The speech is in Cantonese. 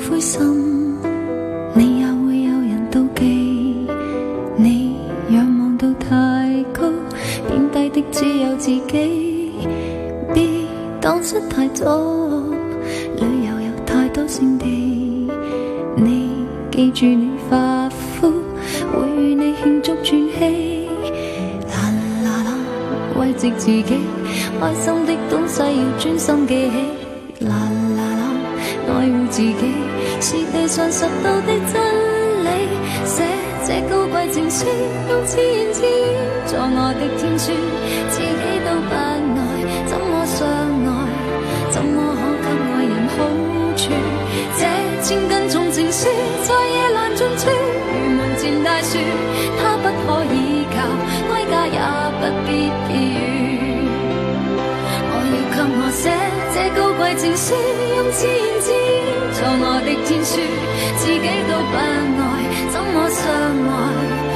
灰心，你也會有人妒忌。你仰望到太高，偏低的只有自己。別蕩失太多，旅遊有太多勝地。你記住你發膚，會與你慶祝轉起。啦啦啦，慰藉自己，開心的東西要專心記起。啦啦啦，愛護自己是地上實到的真理。寫這高貴情書，用自言自語做我的天書，自己都不愛，怎麼相愛？怎麼可給愛人好處？這千斤重情書在夜闌盡處，如門前大樹，它不可依靠，歸家也不必避雨。我要給我寫這高貴情書，用自言自語做我的天書，自己都不愛，怎麼相愛？